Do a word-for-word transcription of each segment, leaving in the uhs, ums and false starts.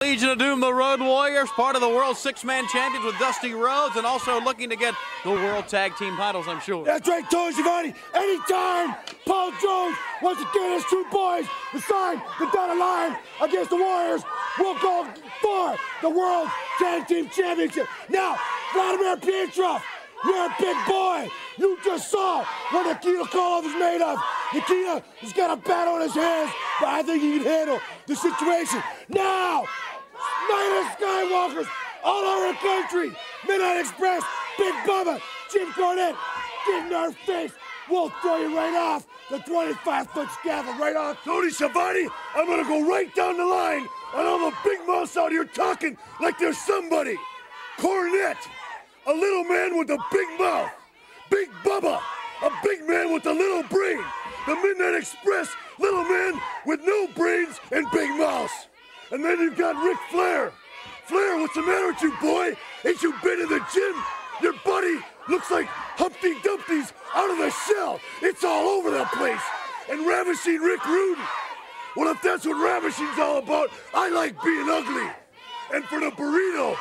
Legion of Doom, the Road Warriors, part of the World Six-Man Champions with Dusty Rhodes, and also looking to get the World Tag Team titles, I'm sure. That's right, Tony Schiavone. Anytime Paul Jones wants to get his two boys to sign the dotted line against the Warriors, we'll go for the World Tag Team Championship. Now, Vladimir Pietrov, you're a big boy. You just saw what Nikita Koloff is made of. Nikita has got a bat on his hands, but I think he can handle the situation. Now, Night of Skywalkers all over the country. Midnight Express, Big Bubba, Jim Cornette, get in our face. We'll throw you right off the twenty-five foot scaffold, right off. Tony Schiavone, I'm gonna go right down the line, and I'm a big mouse out here talking like there's somebody. Cornette, a little man with a big mouth. Big Bubba, a big man with a little brain. The Midnight Express, little man with no brains and big mouth. And then you've got Ric Flair. Flair, what's the matter with you, boy? Ain't you been in the gym? Your buddy looks like Humpty Dumpty's out of the shell. It's all over the place. And Ravishing Rick Rude. Well, if that's what Ravishing's all about, I like being ugly. And for the burrito,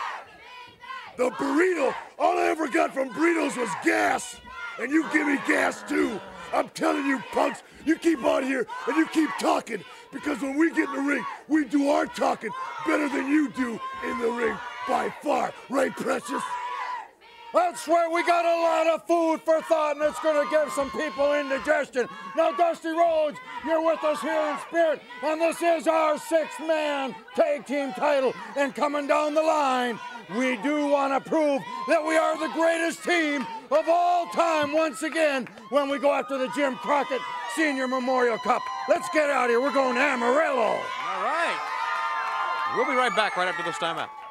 the burrito, all I ever got from burritos was gas. And you give me gas too. I'm telling you, punks, you keep on here and you keep talking, because when we get in the ring, we do our talking better than you do in the ring by far. Right, Precious? That's right, we got a lot of food for thought, and it's going to give some people indigestion. Now, Dusty Rhodes, you're with us here in spirit, and this is our six-man tag team title. And coming down the line, we do want to prove that we are the greatest team of all time once again when we go after the Jim Crockett Senior Memorial Cup. Let's get out of here. We're going to Amarillo. All right. We'll be right back right after this timeout.